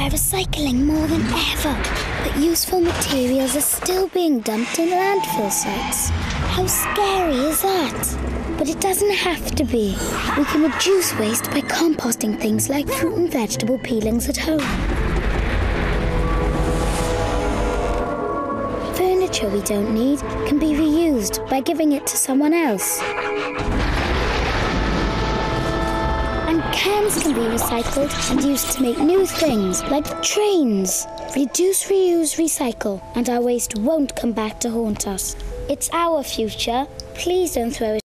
We're recycling more than ever, but useful materials are still being dumped in landfill sites. How scary is that? But it doesn't have to be. We can reduce waste by composting things like fruit and vegetable peelings at home. Furniture we don't need can be reused by giving it to someone else. And cans can be recycled and used to make new things, like trains. Reduce, reuse, recycle, and our waste won't come back to haunt us. It's our future. Please don't throw it